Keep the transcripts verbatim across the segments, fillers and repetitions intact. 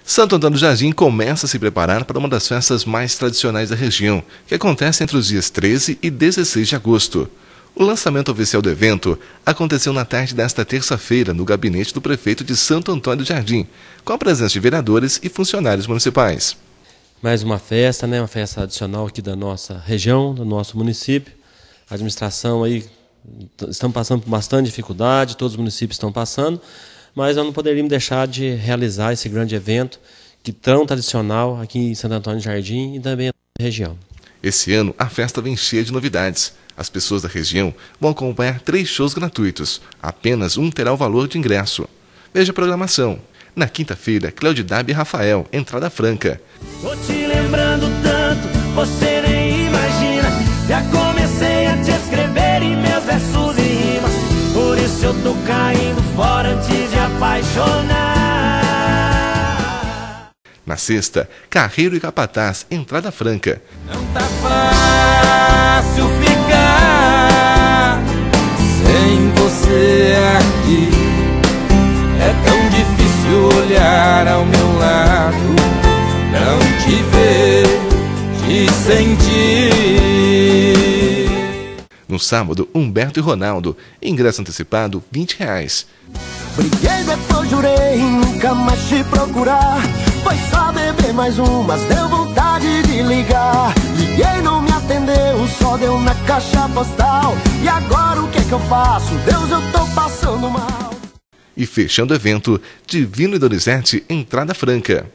Santo Antônio do Jardim começa a se preparar para uma das festas mais tradicionais da região, que acontece entre os dias treze e dezesseis de agosto. O lançamento oficial do evento aconteceu na tarde desta terça-feira no gabinete do prefeito de Santo Antônio do Jardim, com a presença de vereadores e funcionários municipais. Mais uma festa, né? Uma festa tradicional aqui da nossa região, do nosso município. A administração aí estamos passando por bastante dificuldade, todos os municípios estão passando, mas nós não poderíamos deixar de realizar esse grande evento que tão tradicional aqui em Santo Antônio do Jardim e também na região. Esse ano a festa vem cheia de novidades. As pessoas da região vão acompanhar três shows gratuitos. Apenas um terá o valor de ingresso. Veja a programação. Na quinta-feira, Cleudidab e Rafael, entrada franca. Tô te lembrando tanto, você nem imagina. Já comecei a te escrever em meus versos e rimas. Por isso eu tô caindo fora antes de apaixonar. Na sexta, Carreiro e Capataz, entrada franca. Não tá fácil ficar sem você aqui. É tão difícil olhar ao meu lado, não te ver, te sentir. No sábado, Humberto e Ronaldo, ingresso antecipado vinte reais. Briguei, depois jurei nunca mais te procurar. Foi só beber mais umas, deu vontade de ligar. Liguei, não me atendeu, só deu na caixa postal. E agora o que é que eu faço? Deus, eu tô passando mal. E fechando o evento, Divino e Donizete, entrada franca.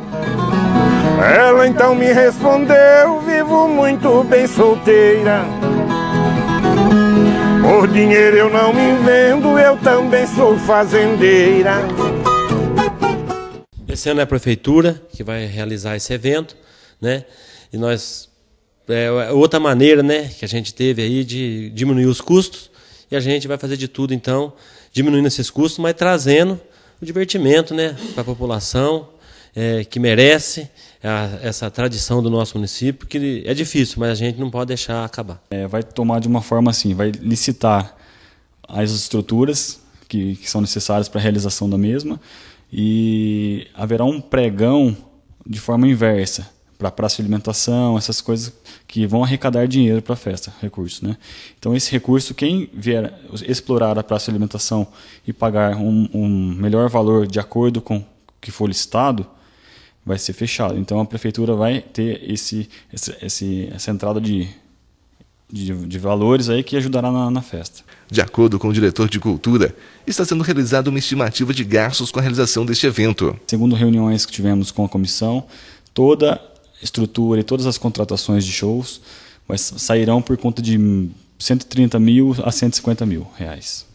Ela então me respondeu, vivo muito bem solteira. Por dinheiro eu não me vendo, eu também sou fazendeira. Esse ano é a prefeitura que vai realizar esse evento, né? E nós é outra maneira, né, que a gente teve aí de diminuir os custos, e a gente vai fazer de tudo então, diminuindo esses custos, mas trazendo o divertimento, né, para a população é, que merece a, essa tradição do nosso município, que é difícil, mas a gente não pode deixar acabar. É, vai tomar de uma forma assim, vai licitar as estruturas que, que são necessárias para a realização da mesma, e haverá um pregão de forma inversa para a praça de alimentação, essas coisas que vão arrecadar dinheiro para a festa, recursos, né? Então esse recurso, quem vier explorar a praça de alimentação e pagar um, um melhor valor de acordo com o que for listado, vai ser fechado. Então a prefeitura vai ter esse, esse, esse, essa entrada de, de, de valores aí que ajudará na, na festa. De acordo com o diretor de Cultura, está sendo realizada uma estimativa de gastos com a realização deste evento. Segundo reuniões que tivemos com a comissão, toda a estrutura e todas as contratações de shows sairão por conta de cento e trinta mil a cento e cinquenta mil reais.